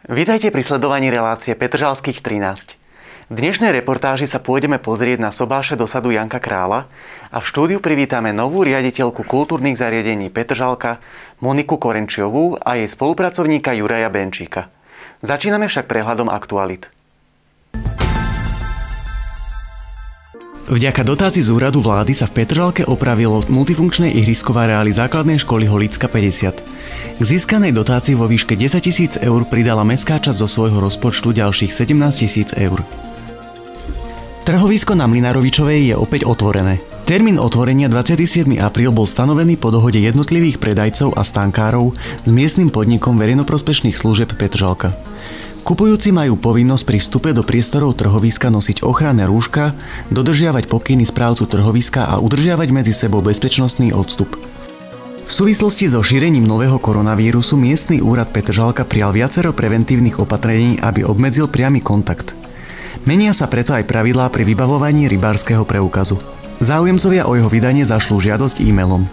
Vítajte pri sledovaní relácie Petržalských 13. V dnešnej reportáži sa pôjdeme pozrieť na sobáše dosadu Janka Krála a v štúdiu privítame novú riaditeľku kultúrnych zariadení Petržalka Moniku Korenčiovú a jej spolupracovníka Juraja Benčíka. Začíname však prehľadom aktualit. Vďaka dotácii z úradu vlády sa v Petržalke opravilo multifunkčné ihrisko v areáli základnej školy Holicka 50. K získanej dotácii vo výške 10 000 eur pridala mestská časť zo svojho rozpočtu ďalších 17 000 eur. Trhovisko na Mlynarovičovej je opäť otvorené. Termín otvorenia 27. apríl bol stanovený po dohode jednotlivých predajcov a stankárov s miestnym podnikom verejnoprospešných služieb Petržalka. Kupujúci majú povinnosť pri vstupe do priestorov trhoviska nosiť ochranné rúška, dodržiavať pokyny správcu trhoviska a udržiavať medzi sebou bezpečnostný odstup. V súvislosti so šírením nového koronavírusu miestny úrad Petržalka prijal viacero preventívnych opatrení, aby obmedzil priamy kontakt. Menia sa preto aj pravidlá pri vybavovaní rybárskeho preukazu. Záujemcovia o jeho vydanie zašlú žiadosť e-mailom.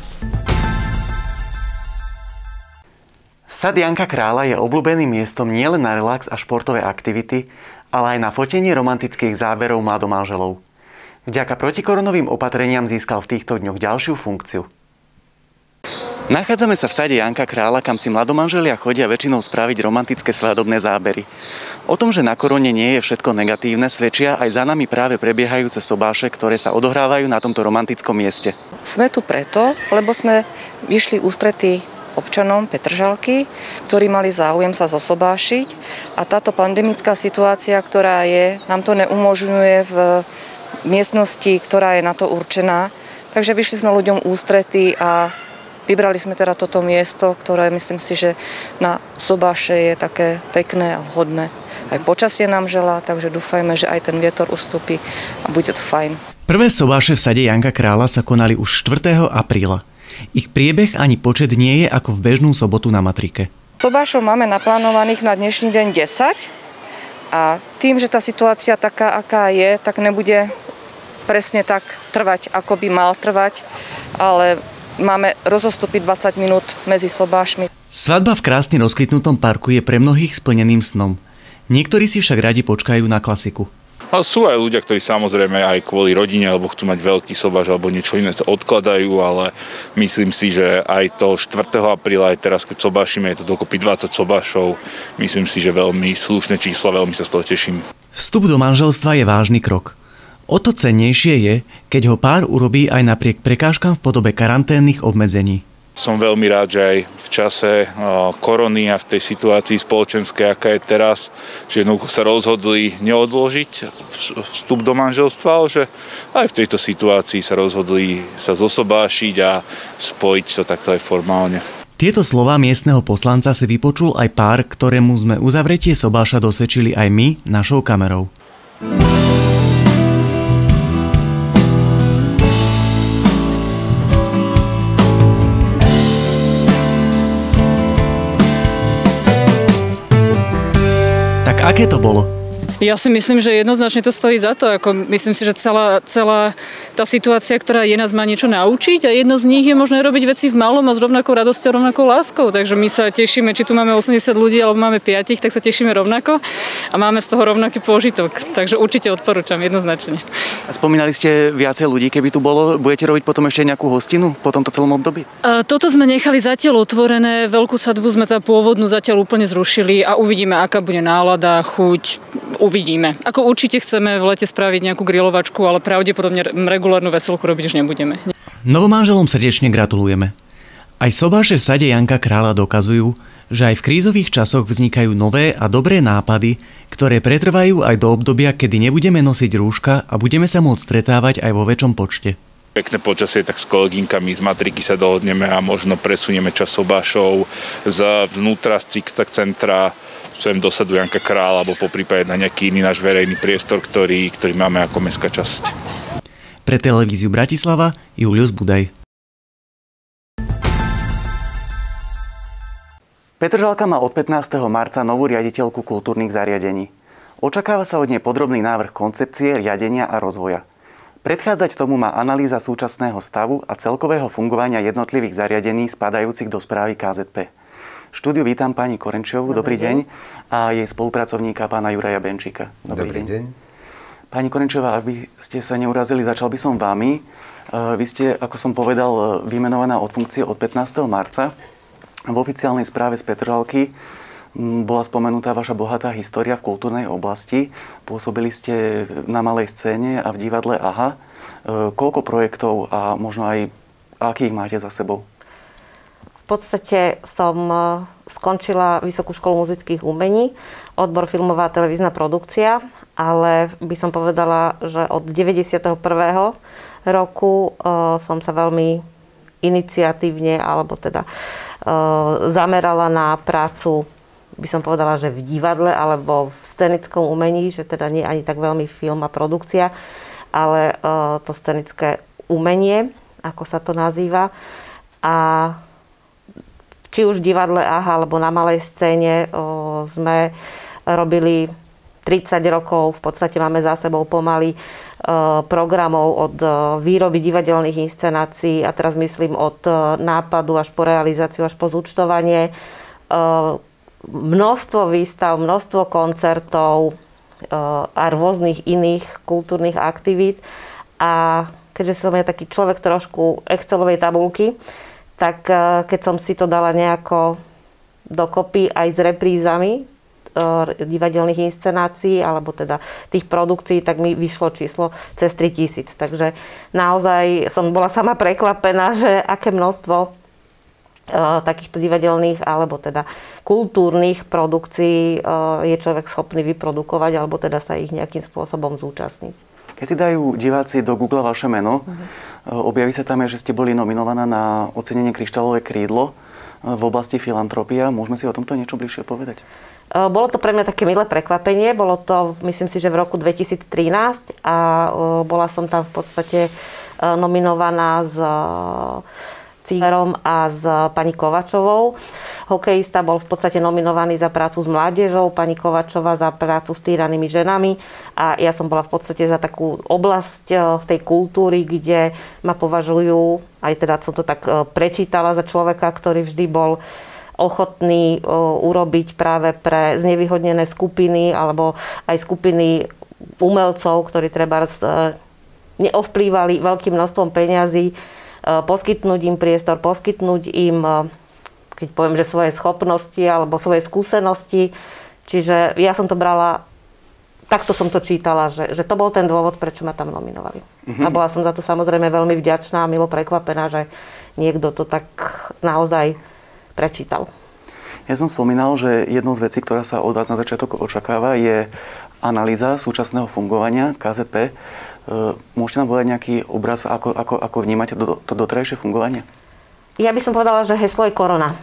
Sad Janka Krála je obľúbeným miestom nielen na relax a športové aktivity, ale aj na fotenie romantických záberov mladomanželov. Vďaka protikoronovým opatreniam získal v týchto dňoch ďalšiu funkciu. Nachádzame sa v sade Janka Krála, kam si mladomanželia chodia väčšinou spraviť romantické svadobné zábery. O tom, že na korone nie je všetko negatívne, svedčia aj za nami práve prebiehajúce sobáše, ktoré sa odohrávajú na tomto romantickom mieste. Sme tu preto, lebo sme vyšli ústretí občanom Petržalky, ktorí mali záujem sa zosobášiť, a táto pandemická situácia, ktorá je, nám to neumožňuje v miestnosti, ktorá je na to určená. Takže vyšli sme ľuďom ústretí a vybrali sme teda toto miesto, ktoré myslím si, že na sobáše je také pekné a vhodné. Aj počasie nám želá, takže dúfajme, že aj ten vietor ustúpi a bude to fajn. Prvé sobáše v sade Janka Krála sa konali už 4. apríla. Ich priebeh ani počet nie je ako v bežnú sobotu na matrike. Sobášov máme naplánovaných na dnešný deň 10 a tým, že tá situácia taká, aká je, tak nebude presne tak trvať, ako by mal trvať, ale máme rozostupy 20 minút medzi sobášmi. Svadba v krásne rozkvitnutom parku je pre mnohých splneným snom. Niektorí si však radi počkajú na klasiku. Ale sú aj ľudia, ktorí samozrejme aj kvôli rodine alebo chcú mať veľký sobáš alebo niečo iné sa odkladajú, ale myslím si, že aj to 4. apríla, aj teraz keď sobášime, je to dokopy 20 sobášov. Myslím si, že veľmi slušné čísla, veľmi sa z toho teším. Vstup do manželstva je vážny krok. O to cennejšie je, keď ho pár urobí aj napriek prekážkam v podobe karanténnych obmedzení. Som veľmi rád, že aj v čase korony a v tej situácii spoločenskej, aká je teraz, že sa rozhodli neodložiť vstup do manželstva, ale že aj v tejto situácii sa rozhodli sa zosobášiť a spojiť sa takto aj formálne. Tieto slová miestneho poslanca si vypočul aj pár, ktorému sme uzavretie sobáša dosvedčili aj my našou kamerou. Aké to bolo? Ja si myslím, že jednoznačne to stojí za to. Myslím si, že celá tá situácia, ktorá je, nás má niečo naučiť, a jedno z nich je možné robiť veci v malom a s rovnakou radosťou, rovnakou láskou. Takže my sa tešíme, či tu máme 80 ľudí alebo máme 5, tak sa tešíme rovnako a máme z toho rovnaký pôžitok. Takže určite odporúčam, jednoznačne. A spomínali ste viacej ľudí, keby tu bolo. Budete robiť potom ešte nejakú hostinu po tomto celom období? Toto sme nechali zatiaľ otvorené. Veľkú svadbu sme tá pôvodnú zatiaľ úplne zrušili a uvidíme, aká bude nálada, chuť. Uvidíme. Ako určite chceme v lete spraviť nejakú grilovačku, ale pravdepodobne regulárnu veselku robiť už nebudeme. Novomanželom srdečne gratulujeme. Aj sobáše v sade Janka Krála dokazujú, že aj v krízových časoch vznikajú nové a dobré nápady, ktoré pretrvajú aj do obdobia, kedy nebudeme nosiť rúška a budeme sa môcť stretávať aj vo väčšom počte. Pekné počasie, tak s kolegynkami z matriky sa dohodneme a možno presunieme čas sobášov vnútra z centra sem do sadu Janka Krála alebo poprípade na nejaký iný náš verejný priestor, ktorý máme ako mestská časť. Pre televíziu Bratislava Julius Budaj. Petržalka má od 15. marca novú riaditeľku kultúrnych zariadení. Očakáva sa od nej podrobný návrh koncepcie, riadenia a rozvoja. Predchádzať tomu má analýza súčasného stavu a celkového fungovania jednotlivých zariadení spadajúcich do správy KZP. V štúdiu vítam pani Korenčovú, dobrý deň, a jej spolupracovníka pána Juraja Benčíka. Dobrý deň. Pani Korenčová, ak by ste sa neurazili, začal by som vami. Vy ste, ako som povedal, vymenovaná od funkcie od 15. marca. V oficiálnej správe z Petržalky bola spomenutá vaša bohatá história v kultúrnej oblasti. Pôsobili ste na malej scéne a v divadle AHA. Koľko projektov a možno aj akých máte za sebou? V podstate som skončila Vysokú školu muzických umení, odbor filmová a televízna produkcia, ale by som povedala, že od 91. roku som sa veľmi iniciatívne, alebo teda zamerala na prácu, by som povedala, že v divadle alebo v scenickom umení, že teda nie ani tak veľmi film a produkcia, ale to scenické umenie, ako sa to nazýva. A či už v divadle AHA alebo na malej scéne sme robili 30 rokov, v podstate máme za sebou pomaly programov od výroby divadelných inscenácií a teraz myslím od nápadu až po realizáciu, až po zúčtovanie. Množstvo výstav, množstvo koncertov a rôznych iných kultúrnych aktivít. A keďže som ja taký človek trošku excelovej tabulky, tak keď som si to dala nejako dokopy aj s reprízami divadelných inscenácií, alebo teda tých produkcií, tak mi vyšlo číslo cez 3000. Takže naozaj som bola sama prekvapená, že aké množstvo takýchto divadelných alebo teda kultúrnych produkcií je človek schopný vyprodukovať, alebo teda sa ich nejakým spôsobom zúčastniť. Keď si dajú diváci do Google vaše meno, objaví sa tam, že ste boli nominovaná na ocenenie Kryštálové krídlo v oblasti filantropia. Môžeme si o tomto niečo bližšie povedať? Bolo to pre mňa také milé prekvapenie. Bolo to, myslím si, že v roku 2013 a bola som tam v podstate nominovaná s Cílerom a s pani Kovačovou. Hokejista bol v podstate nominovaný za prácu s mládežou, pani Kovačová za prácu s týranými ženami a ja som bola v podstate za takú oblasť v tej kultúry, kde ma považujú, aj teda som to tak prečítala, za človeka, ktorý vždy bol ochotný urobiť práve pre znevýhodnené skupiny alebo aj skupiny umelcov, ktorí treba neovplývali veľkým množstvom peňazí, poskytnúť im priestor, poskytnúť im, keď poviem, že svoje schopnosti alebo svoje skúsenosti. Čiže ja som to brala, takto som to čítala, že to bol ten dôvod, prečo ma tam nominovali. A bola som za to samozrejme veľmi vďačná a milo prekvapená, že niekto to tak naozaj prečítal. Ja som spomínal, že jednou z vecí, ktorá sa od vás na začiatok očakáva, je analýza súčasného fungovania KZP. Môžete nám povedať nejaký obraz, ako vnímate to doterajšie fungovanie? Ja by som povedala, že heslo je korona.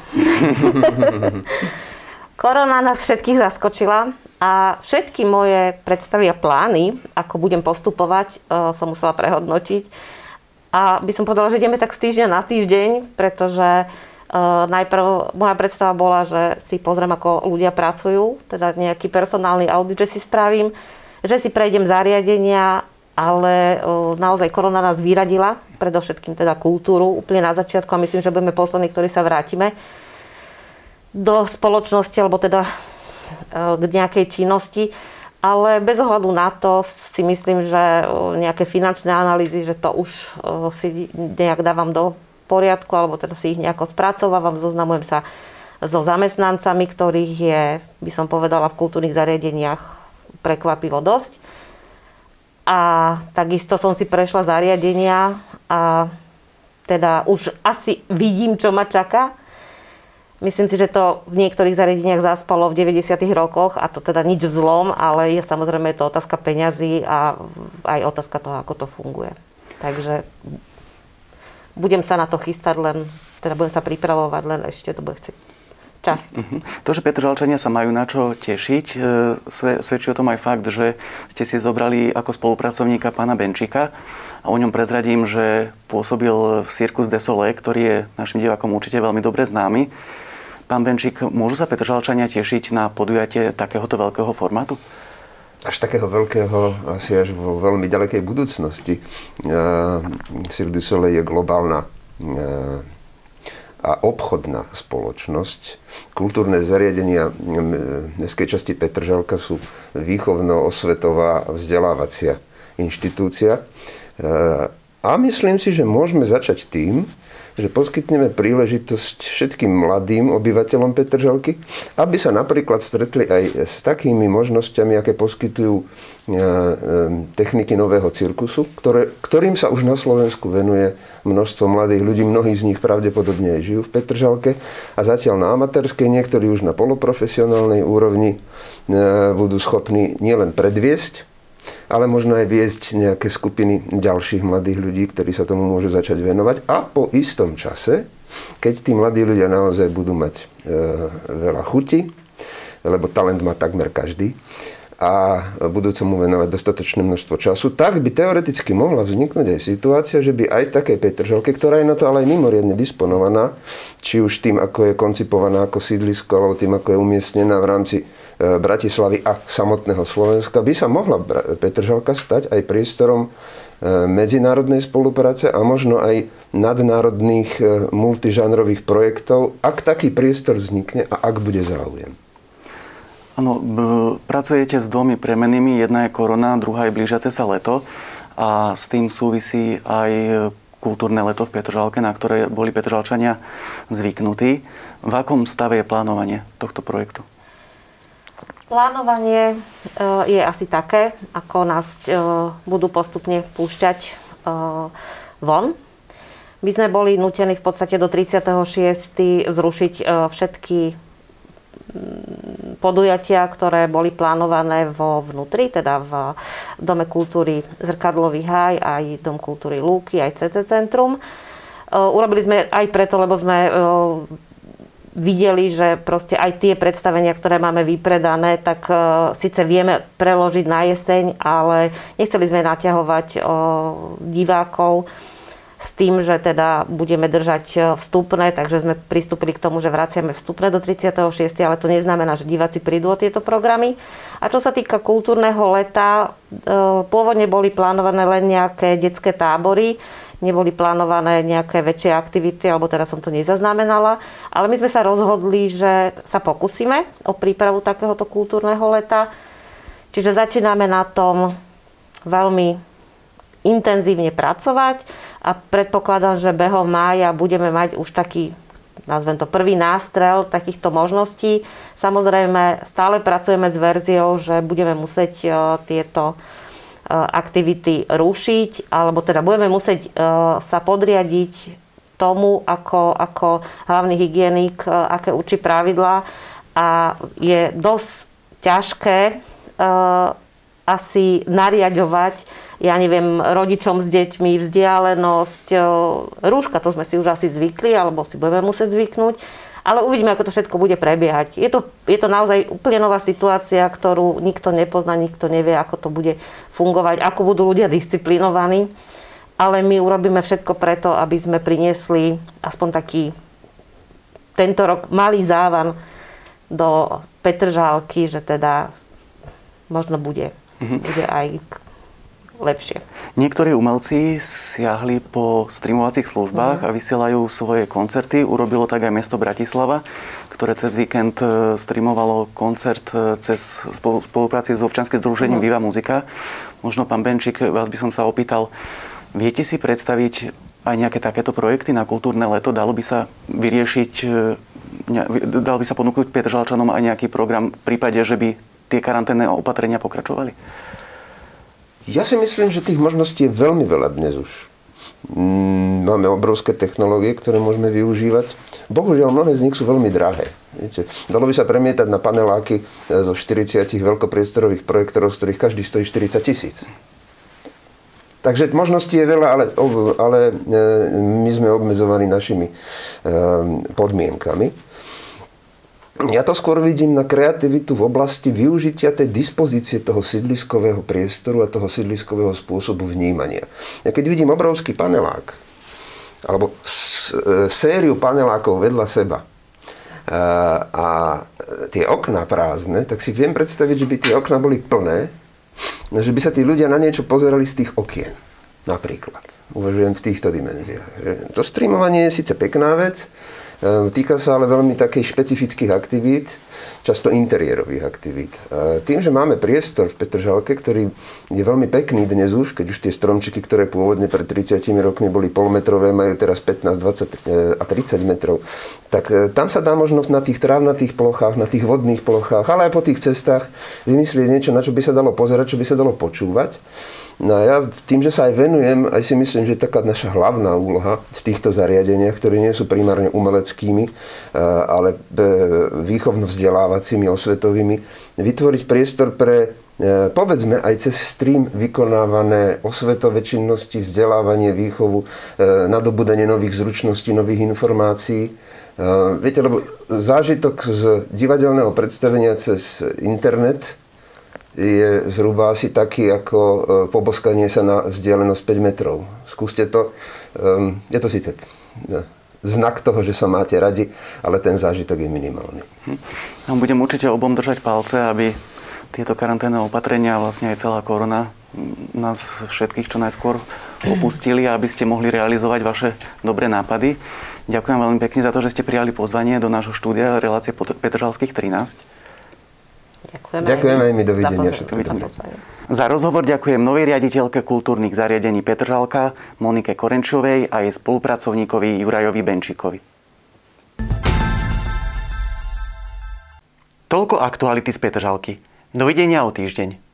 Korona nás všetkých zaskočila a všetky moje predstavy a plány, ako budem postupovať, som musela prehodnotiť. A by som povedala, že ideme tak z týždňa na týždeň, pretože najprv moja predstava bola, že si pozriem, ako ľudia pracujú, teda nejaký personálny audit, že si spravím, že si prejdem zariadenia, ale naozaj korona nás vyradila, predovšetkým teda kultúru, úplne na začiatku a myslím, že budeme poslední, ktorí sa vrátime do spoločnosti, alebo teda k nejakej činnosti. Ale bez ohľadu na to si myslím, že nejaké finančné analýzy, že to už si nejak dávam do poriadku, alebo teda si ich nejako spracovávam, zoznamujem sa so zamestnancami, ktorých je, by som povedala, v kultúrnych zariadeniach prekvapivo dosť. A takisto som si prešla zariadenia a teda už asi vidím, čo ma čaká. Myslím si, že to v niektorých zariadeniach zaspalo v 90. rokoch a to teda nič v zlom, ale je samozrejme to otázka peňazí a aj otázka toho, ako to funguje. Takže budem sa na to chystať, teda budem sa pripravovať, len ešte to bude chcieť čas. To, že Petržalčania sa majú na čo tešiť, svedčí o tom aj fakt, že ste si zobrali ako spolupracovníka pána Benčíka a o ňom prezradím, že pôsobil v Circus du Soleil, ktorý je našim divákom určite veľmi dobre známy. Pán Benčík, môžu sa Petržalčania tešiť na podujatie takéhoto veľkého formátu? Až takého veľkého, asi až vo veľmi ďalekej budúcnosti. Cirque du Soleil je globálna a obchodná spoločnosť. Kultúrne zariadenia mestskej časti Petržalka sú výchovno-osvetová a vzdelávacia inštitúcia. A myslím si, že môžeme začať tým, že poskytneme príležitosť všetkým mladým obyvateľom Petržalky, aby sa napríklad stretli aj s takými možnosťami, aké poskytujú techniky nového cirkusu, ktorým sa už na Slovensku venuje množstvo mladých ľudí. Mnohí z nich pravdepodobne aj žijú v Petržalke a zatiaľ na amatérskej, niektorí už na poloprofesionálnej úrovni budú schopní nielen predviesť, ale možno aj viesť nejaké skupiny ďalších mladých ľudí, ktorí sa tomu môžu začať venovať. A po istom čase, keď tí mladí ľudia naozaj budú mať veľa chuti, lebo talent má takmer každý, a budú sa mu venovať dostatočné množstvo času, tak by teoreticky mohla vzniknúť aj situácia, že by aj v takej Petržalke, ktorá je na to ale aj mimoriadne disponovaná, či už tým, ako je koncipovaná ako sídlisko, alebo tým, ako je umiestnená v rámci Bratislavy a samotného Slovenska, by sa mohla Petržalka stať aj priestorom medzinárodnej spolupráce a možno aj nadnárodných multižánrových projektov, ak taký priestor vznikne a ak bude záujem. Áno, pracujete s dvomi premenými, jedna je korona, druhá je blížiace sa leto a s tým súvisí aj kultúrne leto v Petržalke, na ktoré boli Petržalčania zvyknutí. V akom stave je plánovanie tohto projektu? Plánovanie je asi také, ako nás budú postupne púšťať von. My sme boli nútení v podstate do 36. zrušiť všetky podujatia, ktoré boli plánované vo vnútri, teda v Dome kultúry Zrkadlový háj, aj Dom kultúry Lúky, aj CC Centrum. Urobili sme aj preto, lebo sme videli, že proste aj tie predstavenia, ktoré máme vypredané, tak síce vieme preložiť na jeseň, ale nechceli sme naťahovať divákov s tým, že teda budeme držať vstupné, takže sme pristúpili k tomu, že vraciame vstupné do 36., ale to neznamená, že diváci prídu o tieto programy. A čo sa týka kultúrneho leta, pôvodne boli plánované len nejaké detské tábory, neboli plánované nejaké väčšie aktivity, alebo teda som to nezaznamenala, ale my sme sa rozhodli, že sa pokúsime o prípravu takéhoto kultúrneho leta. Čiže začíname na tom veľmi intenzívne pracovať a predpokladám, že behom mája budeme mať už taký, nazvem to, prvý nástrel takýchto možností. Samozrejme, stále pracujeme s verziou, že budeme musieť tieto aktivity rušiť, alebo teda budeme musieť sa podriadiť tomu, ako hlavný hygienik, aké učí pravidlá, a je dosť ťažké asi nariaďovať, ja neviem, rodičom s deťmi vzdialenosť, rúška, to sme si už asi zvykli, alebo si budeme musieť zvyknúť, ale uvidíme, ako to všetko bude prebiehať. Je to naozaj úplne nová situácia, ktorú nikto nepozná, nikto nevie, ako to bude fungovať, ako budú ľudia disciplinovaní, ale my urobíme všetko preto, aby sme priniesli aspoň taký tento rok malý závan do Petržalky, že teda možno bude aj lepšie. Niektorí umelci siahli po streamovacích službách a vysielajú svoje koncerty. Urobilo tak aj mesto Bratislava, ktoré cez víkend streamovalo koncert cez spolupráci s občianskym združením Viva Muzika. Možno, pán Benčík, vás by som sa opýtal, viete si predstaviť aj nejaké takéto projekty na kultúrne leto? Dalo by sa vyriešiť, dalo by sa ponúknuť Petržalčanom aj nejaký program v prípade, že by tie karanténne opatrenia pokračovali? Ja si myslím, že tých možností je veľmi veľa dnes už. Máme obrovské technológie, ktoré môžeme využívať. Bohužiaľ, mnohé z nich sú veľmi drahé. Viete, dalo by sa premietať na paneláky zo 40 veľkopriestorových projektorov, z ktorých každý stojí 40 000. Takže možností je veľa, ale my sme obmedzovaní našimi podmienkami. Ja to skôr vidím na kreativitu v oblasti využitia tej dispozície toho sídliskového priestoru a toho sídliskového spôsobu vnímania. Ja keď vidím obrovský panelák, alebo sériu panelákov vedľa seba a tie okná prázdne, tak si viem predstaviť, že by tie okná boli plné, že by sa tí ľudia na niečo pozerali z tých okien. Napríklad. Uvažujem v týchto dimenziách. To streamovanie je síce pekná vec, Týka sa ale veľmi takých špecifických aktivít, často interiérových aktivít. Tým, že máme priestor v Petržalke, ktorý je veľmi pekný dnes už, keď už tie stromčeky, ktoré pôvodne pred 30 rokmi boli polmetrové, majú teraz 15, 20 a 30 metrov, tak tam sa dá možno na tých trávnatých plochách, na tých vodných plochách, ale aj po tých cestách vymyslieť niečo, na čo by sa dalo pozerať, čo by sa dalo počúvať. No a ja tým, že sa aj venujem, aj si myslím, že je taká naša hlavná úloha v týchto zariadeniach, ktoré nie sú primárne umeleckými, ale výchovno-vzdelávacími, osvetovými, vytvoriť priestor pre, povedzme, aj cez stream vykonávané osvetové činnosti, vzdelávanie, výchovu, nadobudanie nových zručností, nových informácií. Viete, lebo zážitok z divadelného predstavenia cez internet je zhruba asi taký, ako poboskanie sa na vzdialenosť 5 metrov. Skúste to. Je to síce znak toho, že sa máte radi, ale ten zážitok je minimálny. Budem určite obom držať palce, aby tieto karanténne opatrenia, vlastne aj celá korona, nás všetkých čo najskôr opustili a aby ste mohli realizovať vaše dobré nápady. Ďakujem veľmi pekne za to, že ste prijali pozvanie do nášho štúdia relácie Petržalských 13. Ďakujem aj my, dovidenia. Za rozhovor ďakujem novej riaditeľke kultúrnych zariadení Petržalka Monike Korenčovej a jej spolupracovníkovi Jurajovi Benčíkovi. Toľko aktuality z Petržalky. Dovidenia o týždeň.